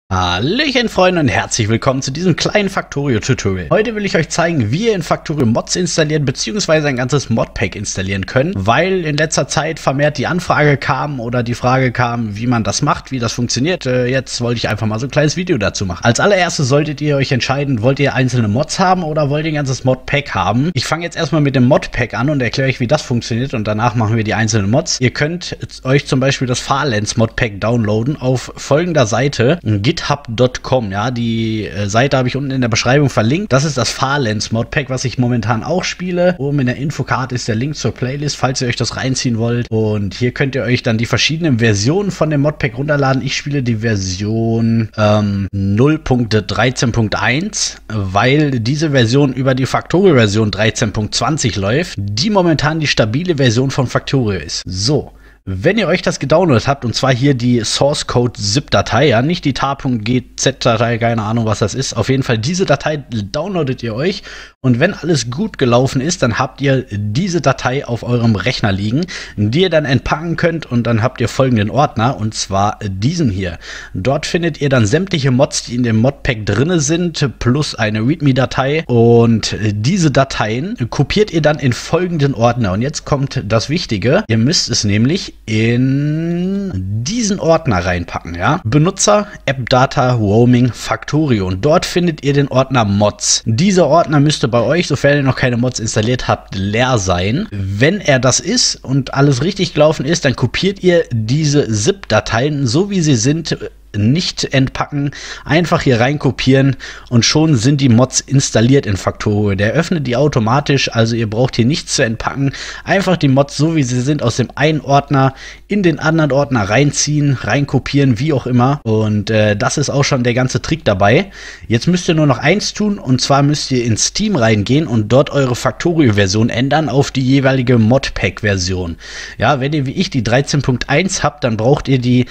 Hallöchen Freunde und herzlich willkommen zu diesem kleinen Factorio-Tutorial. Heute will ich euch zeigen, wie ihr in Factorio Mods installieren bzw. ein ganzes Modpack installieren könnt, weil in letzter Zeit vermehrt die Anfrage kam oder die Frage kam, wie man das macht, wie das funktioniert. Jetzt wollte ich einfach mal so ein kleines Video dazu machen. Als allererstes solltet ihr euch entscheiden, wollt ihr einzelne Mods haben oder wollt ihr ein ganzes Modpack haben. Ich fange jetzt erstmal mit dem Modpack an und erkläre euch, wie das funktioniert und danach machen wir die einzelnen Mods. Ihr könnt euch zum Beispiel das Farlands Modpack downloaden auf folgender Seite, github.com, ja, die Seite habe ich unten in der Beschreibung verlinkt. Das ist das Farlands Modpack, was ich momentan auch spiele. Oben in der Infokarte ist der Link zur Playlist, falls ihr euch das reinziehen wollt. Und hier könnt ihr euch dann die verschiedenen Versionen von dem Modpack runterladen. Ich spiele die Version 0.13.1, weil diese Version über die Factorio-Version 13.20 läuft, die momentan die stabile Version von Factorio ist. So. Wenn ihr euch das gedownloadet habt, und zwar hier die Source Code ZIP-Datei, ja, nicht die tar.gz-Datei, keine Ahnung, was das ist. Auf jeden Fall diese Datei downloadet ihr euch und wenn alles gut gelaufen ist, dann habt ihr diese Datei auf eurem Rechner liegen, die ihr dann entpacken könnt und dann habt ihr folgenden Ordner, und zwar diesen hier. Dort findet ihr dann sämtliche Mods, die in dem Modpack drinne sind, plus eine README-Datei, und diese Dateien kopiert ihr dann in folgenden Ordner. Und jetzt kommt das Wichtige, ihr müsst es nämlich in diesen Ordner reinpacken, ja. Benutzer, App Data, Roaming, Factorio, und dort findet ihr den Ordner Mods. Dieser Ordner müsste bei euch, sofern ihr noch keine Mods installiert habt, leer sein. Wenn er das ist und alles richtig gelaufen ist, dann kopiert ihr diese ZIP-Dateien, so wie sie sind, nicht entpacken, einfach hier rein kopieren und schon sind die Mods installiert in Factorio. Der öffnet die automatisch, also ihr braucht hier nichts zu entpacken. Einfach die Mods, so wie sie sind, aus dem einen Ordner in den anderen Ordner reinziehen, reinkopieren, wie auch immer. Und das ist auch schon der ganze Trick dabei. Jetzt müsst ihr nur noch eins tun, und zwar müsst ihr in Steam reingehen und dort eure Factorio-Version ändern auf die jeweilige Modpack-Version. Ja, wenn ihr wie ich die 13.1 habt, dann braucht ihr die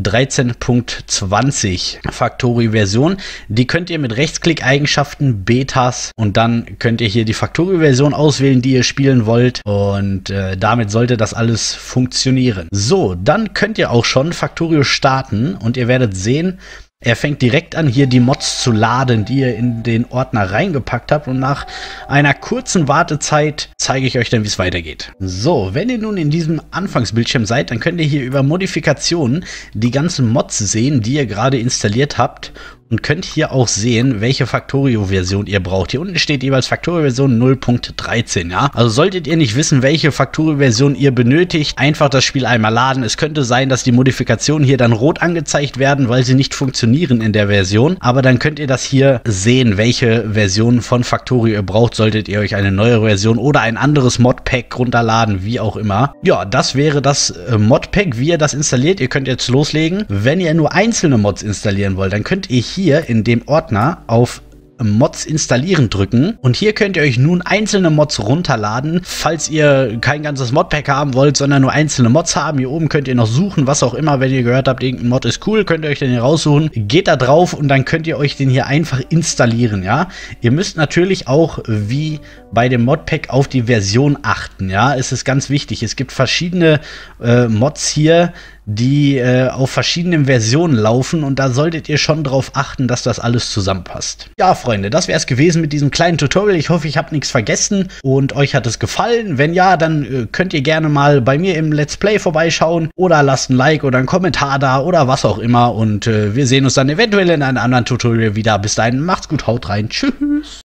13.20 Factorio-Version. Die könnt ihr mit Rechtsklick-Eigenschaften, Betas, und dann könnt ihr hier die Factorio-Version auswählen, die ihr spielen wollt, und damit sollte das alles funktionieren. So, dann könnt ihr auch schon Factorio starten und ihr werdet sehen, er fängt direkt an, hier die Mods zu laden, die ihr in den Ordner reingepackt habt, und nach einer kurzen Wartezeit zeige ich euch dann, wie es weitergeht. So, wenn ihr nun in diesem Anfangsbildschirm seid, dann könnt ihr hier über Modifikationen die ganzen Mods sehen, die ihr gerade installiert habt, und könnt hier auch sehen, welche Factorio-Version ihr braucht. Hier unten steht jeweils Factorio-Version 0.13, ja. Also solltet ihr nicht wissen, welche Factorio-Version ihr benötigt, einfach das Spiel einmal laden. Es könnte sein, dass die Modifikationen hier dann rot angezeigt werden, weil sie nicht funktionieren in der Version. Aber dann könnt ihr das hier sehen, welche Version von Factorio ihr braucht. Solltet ihr euch eine neuere Version oder ein anderes Modpack runterladen, wie auch immer. Ja, das wäre das Modpack, wie ihr das installiert. Ihr könnt jetzt loslegen. Wenn ihr nur einzelne Mods installieren wollt, dann könnt ihr hier in dem Ordner auf Mods installieren drücken, und hier könnt ihr euch nun einzelne Mods runterladen, falls ihr kein ganzes Modpack haben wollt, sondern nur einzelne Mods haben. Hier oben könnt ihr noch suchen, was auch immer. Wenn ihr gehört habt, irgendein Mod ist cool, könnt ihr euch den hier raussuchen. Geht da drauf und dann könnt ihr euch den hier einfach installieren, ja. Ihr müsst natürlich auch, wie bei dem Modpack, auf die Version achten, ja. Es ist ganz wichtig. Es gibt verschiedene Mods hier, die auf verschiedenen Versionen laufen, und da solltet ihr schon drauf achten, dass das alles zusammenpasst. Ja, Freunde, das wäre es gewesen mit diesem kleinen Tutorial. Ich hoffe, ich habe nichts vergessen und euch hat es gefallen. Wenn ja, dann könnt ihr gerne mal bei mir im Let's Play vorbeischauen oder lasst ein Like oder einen Kommentar da oder was auch immer, und wir sehen uns dann eventuell in einem anderen Tutorial wieder. Bis dahin, macht's gut, haut rein, tschüss!